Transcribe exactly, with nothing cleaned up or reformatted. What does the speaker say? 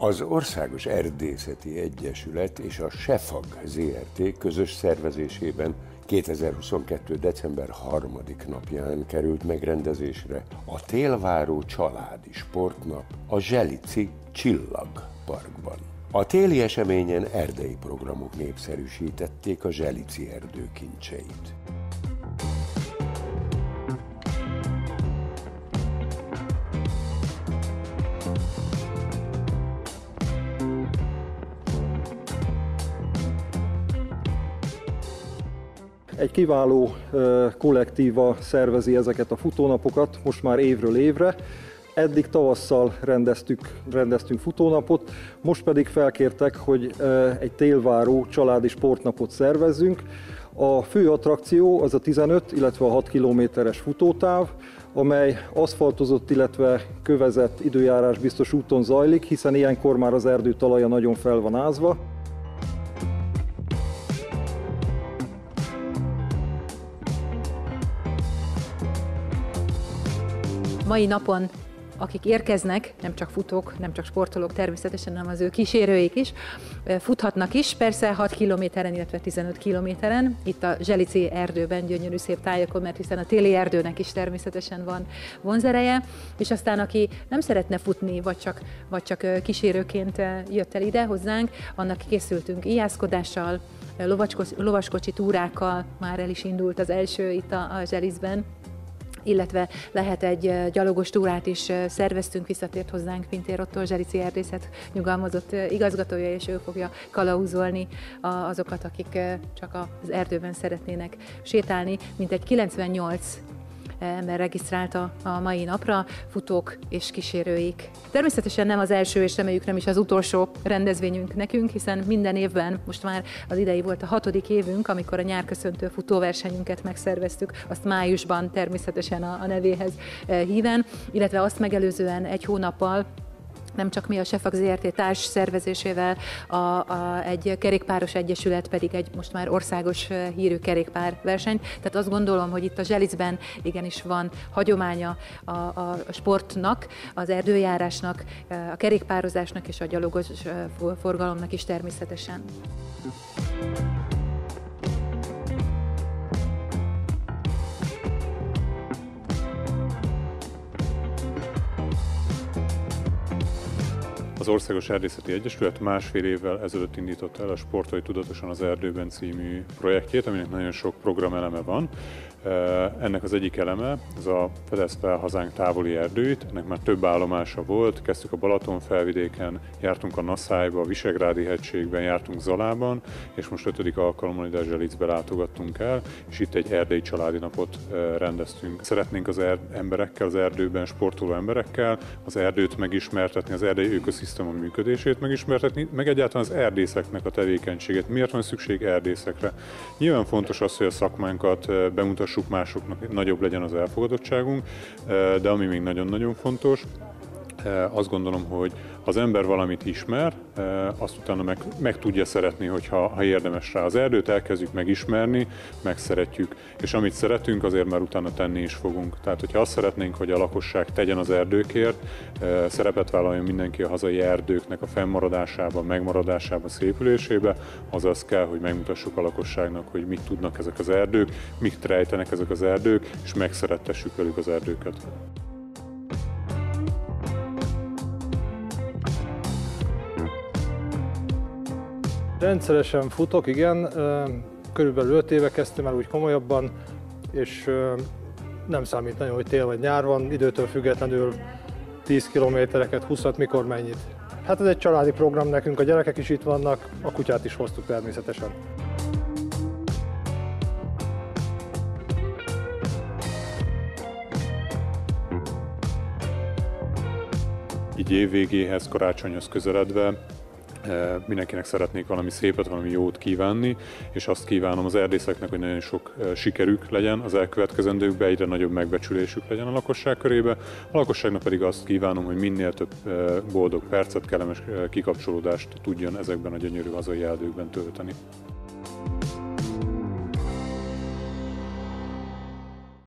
Az Országos Erdészeti Egyesület és a Sefag zé er té közös szervezésében kétezer-huszonkettő. december harmadik napján került megrendezésre a télváró családi sportnap a Zselici Csillagparkban. A téli eseményen erdei programok népszerűsítették a zselici erdő kincseit. Egy kiváló kollektíva szervezi ezeket a futónapokat, most már évről évre. Eddig tavasszal rendeztük, rendeztünk futónapot, most pedig felkértek, hogy egy télváró családi sportnapot szervezzünk. A fő attrakció az a tizenöt, illetve a hat kilométeres futótáv, amely aszfaltozott, illetve kövezett időjárásbiztos úton zajlik, hiszen ilyenkor már az erdő talaja nagyon fel van ázva. Mai napon, akik érkeznek, nem csak futók, nem csak sportolók természetesen, hanem az ő kísérőik is, futhatnak is, persze hat kilométeren, illetve tizenöt kilométeren, itt a Zselici erdőben, gyönyörű szép tájakon, mert hiszen a téli erdőnek is természetesen van vonzereje, és aztán aki nem szeretne futni, vagy csak, vagy csak kísérőként jött el ide hozzánk, annak készültünk ijászkodással, lovaskocsi túrákkal, már el is indult az első itt a, a Zselicben, illetve lehet egy gyalogos túrát is szerveztünk, visszatért hozzánk Pintér Otto, Zselici erdészet nyugalmazott igazgatója, és ő fogja kalauzolni azokat, akik csak az erdőben szeretnének sétálni. Mintegy kilencvennyolc ember regisztrálta a mai napra, futók és kísérőik. Természetesen nem az első, és reméljük nem is az utolsó rendezvényünk nekünk, hiszen minden évben, most már az idei volt a hatodik évünk, amikor a nyárköszöntő futóversenyünket megszerveztük, azt májusban természetesen a, a nevéhez híven, illetve azt megelőzően egy hónappal nem csak mi a Sefag zé er té társ szervezésével, a, a, egy kerékpáros egyesület pedig egy most már országos hírű kerékpár verseny. Tehát azt gondolom, hogy itt a Zselicben igenis van hagyománya a, a sportnak, az erdőjárásnak, a kerékpározásnak és a gyalogos forgalomnak is természetesen. Az Országos Erdészeti Egyesület másfél évvel ezelőtt indította el a Sportolj tudatosan az erdőben című projektjét, aminek nagyon sok programeleme van. Ennek az egyik eleme, ez a Fedezd fel hazánk távoli erdőit, ennek már több állomása volt, kezdtük a Balaton felvidéken, jártunk a Naszályba, a Visegrádi hegységben, jártunk Zalában, és most ötödik alkalommal ide a Zselicbe látogattunk el, és itt egy erdei családi napot rendeztünk. Szeretnénk az emberekkel, az erdőben sportoló emberekkel az erdőt megismertetni, az erdei ökoszisztéma működését megismertetni, meg egyáltalán az erdészeknek a tevékenységét. Miért van szükség erdészekre? Nyilván fontos az, hogy a szakmánkat bemutassuk másoknak, nagyobb legyen az elfogadottságunk, de ami még nagyon-nagyon fontos, azt gondolom, hogy az ember valamit ismer, azt utána meg, meg tudja szeretni, hogyha ha érdemes rá. Az erdőt elkezdjük megismerni, megszeretjük, és amit szeretünk, azért már utána tenni is fogunk. Tehát, hogyha azt szeretnénk, hogy a lakosság tegyen az erdőkért, szerepet vállaljon mindenki a hazai erdőknek a fennmaradásába, megmaradásába, szépülésébe, azaz kell, hogy megmutassuk a lakosságnak, hogy mit tudnak ezek az erdők, mit rejtenek ezek az erdők, és megszerettessük velük az erdőket. Rendszeresen futok, igen, körülbelül öt éve kezdtem el úgy komolyabban, és nem számít nagyon, hogy tél vagy nyár van, időtől függetlenül tíz kilométereket, húszat, mikor mennyit. Hát ez egy családi program nekünk, a gyerekek is itt vannak, a kutyát is hoztuk természetesen. Így évvégéhez, karácsonyhoz közeledve mindenkinek szeretnék valami szépet, valami jót kívánni, és azt kívánom az erdészeknek, hogy nagyon sok sikerük legyen az elkövetkezendőkben, egyre nagyobb megbecsülésük legyen a lakosság körébe. A lakosságnak pedig azt kívánom, hogy minél több boldog percet, kellemes kikapcsolódást tudjon ezekben a gyönyörű hazai erdőkben tölteni.